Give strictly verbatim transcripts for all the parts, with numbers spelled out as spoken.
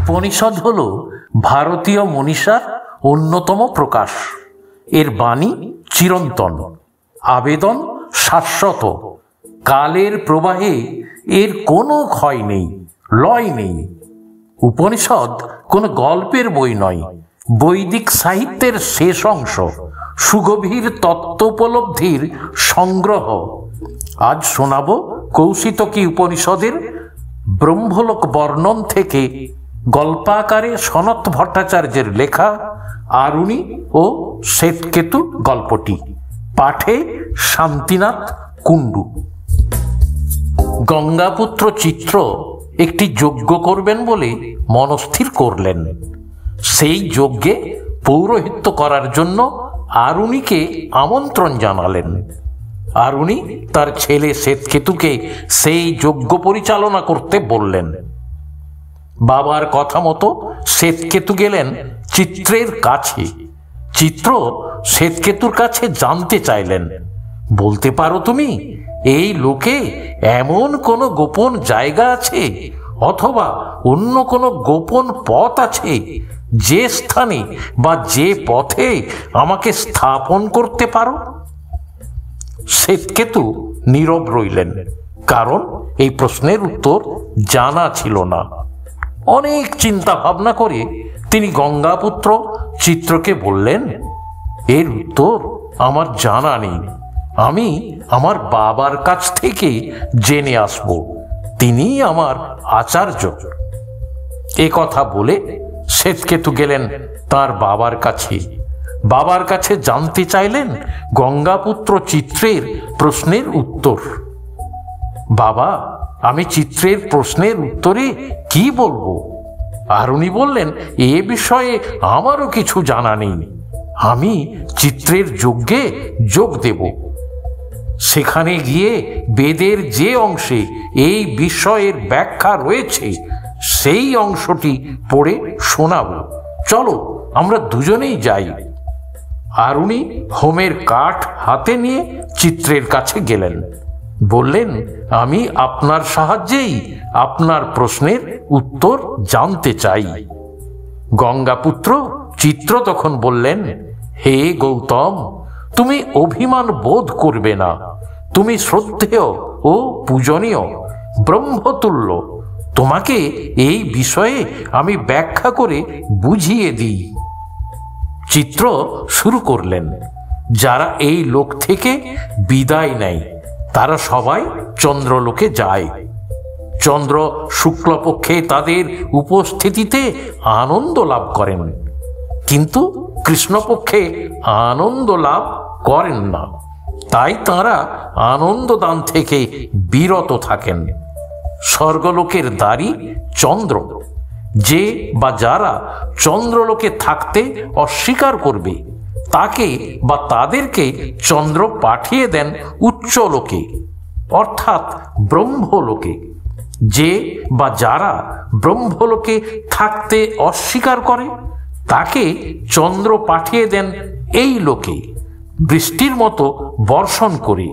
উপনিষদ হল ভারতীয় মনীষার অন্যতম প্রকাশ। এর বাণী চিরন্তন, আবেদন শাশ্বত। কালের প্রবাহে এর কোনো ক্ষয় নেই, লয় নেই। উপনিষদ কোনো গল্পের বই নয়, বৈদিক সাহিত্যের শেষ অংশ, সুগভীর তত্ত্বোপলব্ধির সংগ্রহ। আজ শোনাব কৌশিতকী উপনিষদের ব্রহ্মলোক বর্ণন থেকে গল্পাকারে সনত ভট্টাচার্যের লেখা আরুণী ও শ্বেতকেতু গল্পটি। পাঠে শান্তিনাথ কুণ্ডু। গঙ্গাপুত্র চিত্র একটি যজ্ঞ করবেন বলে মনস্থির করলেন। সেই যজ্ঞে পৌরোহিত্য করার জন্য আরুণীকে আমন্ত্রণ জানালেন। আরুণী তার ছেলে শ্বেতকেতুকে সেই যজ্ঞ পরিচালনা করতে বললেন। বাবার কথা মতো শ্বেতকেতু গেলেন চিত্রের কাছে। চিত্র শ্বেতকেতুর কাছে জানতে চাইলেন, বলতে পারো তুমি এই লোকে এমন কোনো গোপন জায়গা আছে অথবা অন্য কোনো গোপন পথ আছে যে স্থানে বা যে পথে আমাকে স্থাপন করতে পারো? শ্বেতকেতু নীরব রইলেন, কারণ এই প্রশ্নের উত্তর জানা ছিল না। অনেক চিন্তা ভাবনা করে তিনি গঙ্গাপুত্র চিত্রকে বললেন, এর উত্তর আমার জানা নেই, আমি আমার বাবার কাছ থেকে জেনে আসব, তিনি আমার আচার্য। এ কথা বলে শ্বেতকেতু গেলেন তার বাবার কাছে। বাবার কাছে জানতে চাইলেন গঙ্গাপুত্র চিত্রের প্রশ্নের উত্তর। বাবা, আমি চিত্রের প্রশ্নের উত্তরে কি বলবো? আরুণী বললেন, এ বিষয়ে আমারও কিছু জানা নেই, আমি চিত্রের যজ্ঞে যোগ দেব। সেখানে গিয়ে বেদের যে অংশে এই বিষয়ের ব্যাখ্যা রয়েছে সেই অংশটি পড়ে শোনাব। চলো আমরা দুজনেই যাই। আরুণী হোমের কাঠ হাতে নিয়ে চিত্রের কাছে গেলেন। বললেন, আমি আপনার সাহায্যেই আপনার প্রশ্নের উত্তর জানতে চাই। গঙ্গাপুত্র চিত্র তখন বললেন, হে গৌতম, তুমি অভিমান বোধ করবে না, তুমি শ্রদ্ধেয় ও পূজনীয়, ব্রহ্মতুল্য। তোমাকে এই বিষয়ে আমি ব্যাখ্যা করে বুঝিয়ে দিই। চিত্র শুরু করলেন, যারা এই লোক থেকে বিদায় নেয় তারা সবাই চন্দ্রলোকে যায়। চন্দ্র শুক্লপক্ষে তাদের উপস্থিতিতে আনন্দ লাভ করেন, কিন্তু কৃষ্ণপক্ষে আনন্দ লাভ করেন না। তাই তাঁরা আনন্দদান থেকে বিরত থাকেন। স্বর্গলোকের দ্বারী চন্দ্র। যে বা যারা চন্দ্রলোকে থাকতে অস্বীকার করবে তাকে বা তাদেরকে চন্দ্র পাঠিয়ে দেন উচ্চলোকে, অর্থাৎ ব্রহ্মলোকে। যে বা যারা ব্রহ্মলোকে থাকতে অস্বীকার করে তাকে চন্দ্র পাঠিয়ে দেন এই লোকে, বৃষ্টির মতো বর্ষণ করে।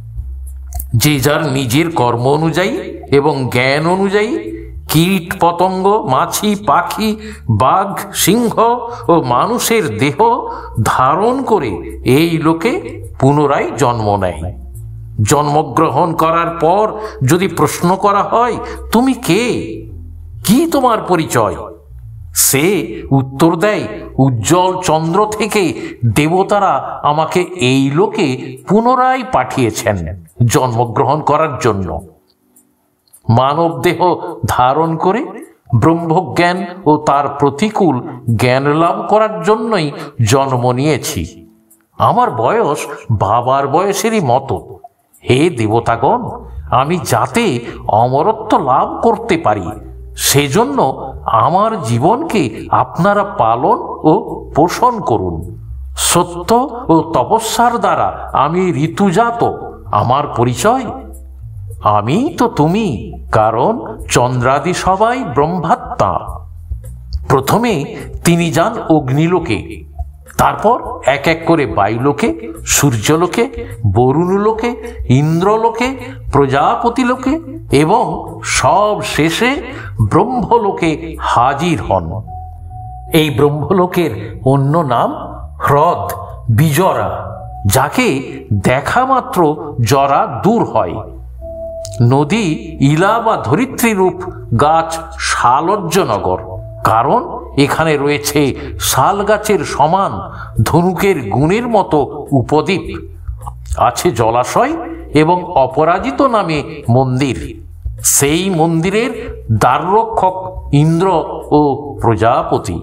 যে যার নিজের কর্ম অনুযায়ী এবং জ্ঞান অনুযায়ী কীট পতঙ্গ, মাছি, পাখি, বাঘ, সিংহ ও মানুষের দেহ ধারণ করে এই লোকে পুনরায় জন্ম নেয়। জন্মগ্রহণ করার পর যদি প্রশ্ন করা হয়, তুমি কে, কি তোমার পরিচয়, সে উত্তর দেয়, উজ্জ্বল চন্দ্র থেকে দেবতারা আমাকে এই লোকে পুনরায় পাঠিয়েছেন জন্মগ্রহণ করার জন্য। মানব দেহ ধারণ করে ব্রহ্মজ্ঞান ও তার প্রতিকূল জ্ঞান লাভ করার জন্যই জন্ম নিয়েছি। আমার বয়স বাবার বয়সেরই মতো। হে দেবতাগণ, আমি যাতে অমরত্ব লাভ করতে পারি সেজন্য আমার জীবনকে আপনারা পালন ও পোষণ করুন। সত্য ও তপস্যার দ্বারা আমি ঋতুজাত। আমার পরিচয়, আমি তো তুমি, কারণ চন্দ্রাদি সবাই ব্রহ্মাত্মা। প্রথমে তিনি যান অগ্নিলোকে, তারপর এক এক করে বায়ুলোকে, সূর্যলোকে, বরুণলোকে, ইন্দ্রলোকে, প্রজাপতি লোকে এবং সব শেষে ব্রহ্মলোকে হাজির হন। এই ব্রহ্মলোকের অন্য নাম হ্রদ বিজরা, যাকে দেখা মাত্র জরা দূর হয়। নদী ইলা বা ধরিত্রী রূপ গাছ শালজ্জনগর, কারণ এখানে রয়েছে শাল গাছের সমান ধনুকের গুণের মতো উপদ্বীপ। আছে জলাশয় এবং অপরাজিত নামে মন্দির। সেই মন্দিরের দ্বাররক্ষক ইন্দ্র ও প্রজাপতি।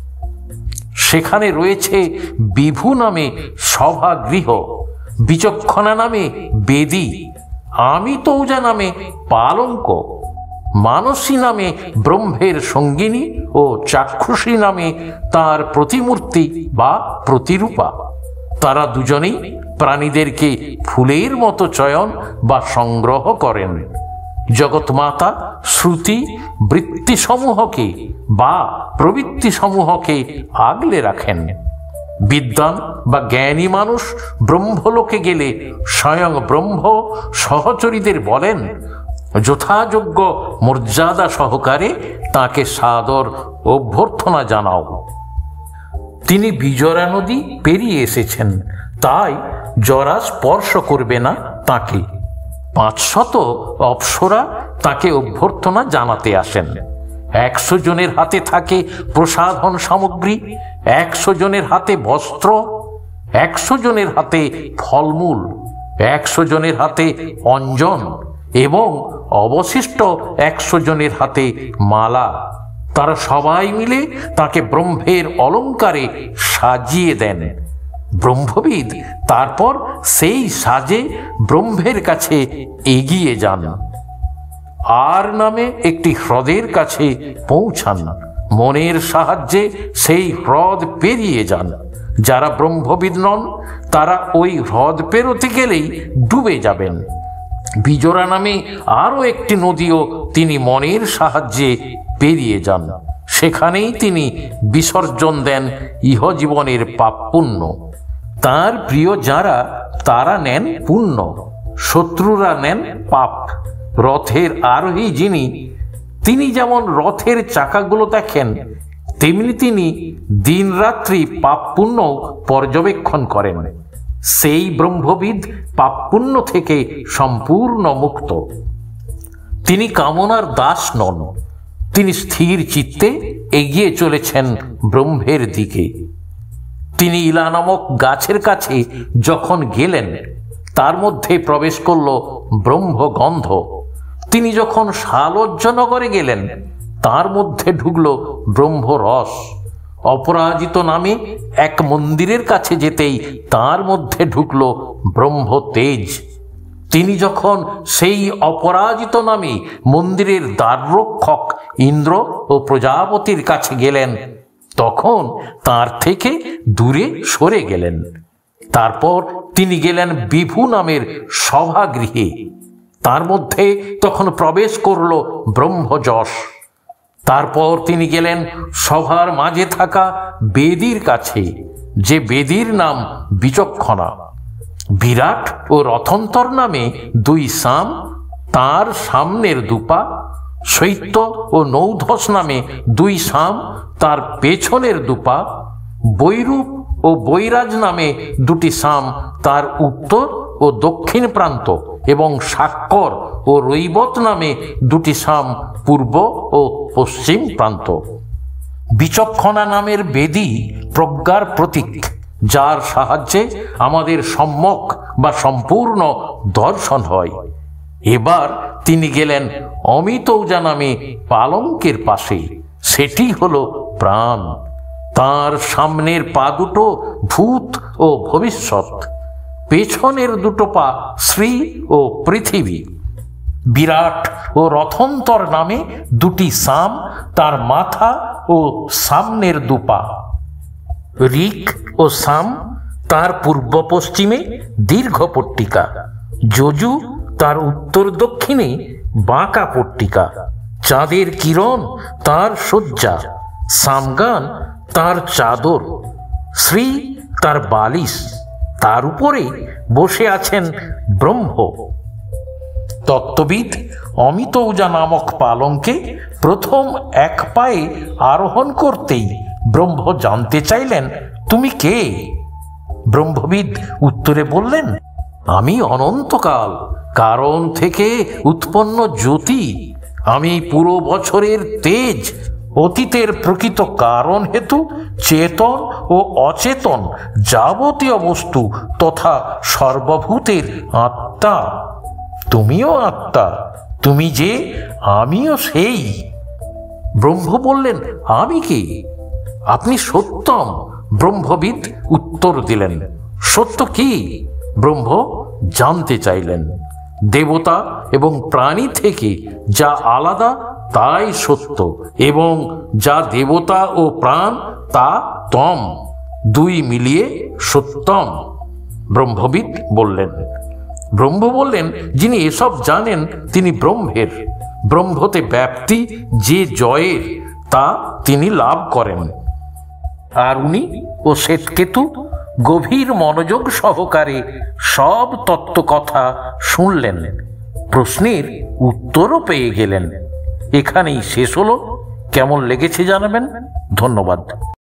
সেখানে রয়েছে বিভু নামে সভাগৃহ, বিচক্ষণা নামে বেদী, আমিতৌজা নামে পালঙ্ক, মানসী নামে ব্রহ্মের সঙ্গিনী ও চাক্ষুষী নামে তার প্রতিমূর্তি বা প্রতিরূপা। তারা দুজনেই প্রাণীদেরকে ফুলের মতো চয়ন বা সংগ্রহ করেন। জগৎমাতা শ্রুতি বৃত্তিসমূহকে বা প্রবৃত্তিসমূহকে আগলে রাখেন। বিদ্বান বা জ্ঞানী মানুষ ব্রহ্মলোকে গেলে স্বয়ং ব্রহ্ম সহচরীদের বলেন, যথাযোগ্য মর্যাদা সহকারে তাকে সাদর অভ্যর্থনা জানাও। তিনি বিজরা নদী পেরিয়ে এসেছেন, তাই জরা স্পর্শ করবে না তাকে। পাঁচশত অপ্সরা তাকে অভ্যর্থনা জানাতে আসেন। একশো জনের হাতে থাকে প্রসাধন সামগ্রী, একশো জনের হাতে বস্ত্র, একশো জনের হাতে ফলমূল, একশো জনের হাতে অঞ্জন এবং অবশিষ্ট একশো জনের হাতে মালা। তারা সবাই মিলে তাকে ব্রহ্মের অলঙ্কারে সাজিয়ে দেন। ব্রহ্মবিদ তারপর সেই সাজে ব্রহ্মের কাছে এগিয়ে যান। আর নামে একটি হ্রদের কাছে পৌঁছান। মনের সাহায্যে সেই হ্রদ পেরিয়ে যান। যারা ব্রহ্মবিদ নন তারা ওই হ্রদ পেরোতে গেলেই ডুবে যাবেন। বিজরা নামে আরও একটি নদীও তিনি মনের সাহায্যে পেরিয়ে যান। সেখানেই তিনি বিসর্জন দেন ইহজীবনের পাপ পুণ্য। তার প্রিয় যারা তারা নেন পুণ্য, শত্রুরা নেন পাপ। রথের আরোহী যিনি, তিনি যেমন রথের চাকাগুলো দেখেন, তেমনি তিনি দিনরাত্রি পাপ পুণ্য পর্যবেক্ষণ করেন। সেই ব্রহ্মবিদ পাপ পুণ্য থেকে সম্পূর্ণ মুক্ত। তিনি কামনার দাস নন। তিনি স্থির চিত্তে এগিয়ে চলেছেন ব্রহ্মের দিকে। তিনি ইলা নামক গাছের কাছে যখন গেলেন, তার মধ্যে প্রবেশ করল ব্রহ্মগন্ধ। তিনি যখন শালজ্জনগরে গেলেন, তার মধ্যে ঢুকল ব্রহ্মরস। অপরাজিত নামে এক মন্দিরের কাছে যেতেই তার মধ্যে ঢুকল ব্রহ্ম তেজ। তিনি যখন সেই অপরাজিত নামে মন্দিরের দ্বাররক্ষক ইন্দ্র ও প্রজাপতির কাছে গেলেন, তখন তার থেকে দূরে সরে গেলেন। তারপর তিনি গেলেন বিভু নামের সভাগৃহে। তার মধ্যে তখন প্রবেশ করল ব্রহ্মযশ। তারপর তিনি গেলেন সভার মাঝে থাকা বেদীর কাছে, যে বেদীর নাম বিচক্ষণা। বিরাট ও রথন্তর নামে দুই সাম তার সামনের দুপা, শৈত্য ও নৌধস নামে দুই সাম তার পেছনের দুপা, বৈরূপ ও বৈরাজ নামে দুটি সাম তার উত্তর ও দক্ষিণ প্রান্ত, এবং শাক্কর ও রৈবত নামে দুটি সাম পূর্ব ও পশ্চিম প্রান্ত। বিচক্ষণা নামের বেদী প্রজ্ঞার প্রতীক, যার সাহায্যে আমাদের সম্যক বা সম্পূর্ণ দর্শন হয়। এবার তিনি গেলেন অমিতৌজা নামে পালঙ্কের পাশে। সেটি হলো প্রাণ। তার সামনের পা দুটো ভূত ও ভবিষ্যৎ, পেছনের দুটো পা শ্রী ও পৃথিবী। বিরাট ও রথন্তর নামে দুটি সাম তার মাথা ও সামনের দুপা। ঋক ও সাম তার পূর্ব পশ্চিমে দীর্ঘ পট্টিকা, যজু তার উত্তর দক্ষিণে বাঁকা পট্টিকা, চাঁদের কিরণ তার শয্যা, সামগান তার চাদর, শ্রী তার বালিশ, তার উপরে বসে আছেন ব্রহ্ম। তত্ত্ববিদ অমিতৌজা নামক পালঙ্কে প্রথম এক পায়ে আরোহণ করতেই ব্রহ্ম জানতে চাইলেন, তুমি কে? ব্রহ্মবিদ উত্তরে বললেন, আমি অনন্তকাল কারণ থেকে উৎপন্ন জ্যোতি। আমি পুরো বছরের তেজ, অতীতের প্রকৃত কারণ হেতু চেতন ও অচেতন যাবতীয় বস্তু তথা সর্বভূতের আত্মা। তুমিও আত্মা, তুমি যে, আমিও সেই। ব্রহ্ম বললেন, আমি কে? আপনি সত্যম। ব্রহ্মবিদ উত্তর দিলেন। সত্য কি? ব্রহ্ম জানতে চাইলেন। দেবতা এবং প্রাণী থেকে যা আলাদা তাই সত্য, এবং যা দেবতা ও প্রাণ তা তম, দুই মিলিয়ে সত্যম। ব্রহ্মবিদ বললেন। ব্রহ্ম বললেন, যিনি এসব জানেন তিনি ব্রহ্মের। ব্রহ্মতে ব্যাপ্তি যে জয়ের, তা তিনি লাভ করেন। আর উনি ও শ্বেতকেতু গভীর মনোযোগ সহকারে সব তত্ত্ব কথা শুনলেন, প্রশ্নের উত্তরও পেয়ে গেলেন। এখানেই শেষ হলো। কেমন লেগেছে জানাবেন। ধন্যবাদ।